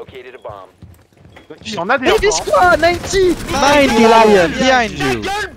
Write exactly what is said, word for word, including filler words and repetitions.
Il y en a des Hey, this enfants. squad, ninety! ninety Lion behind you.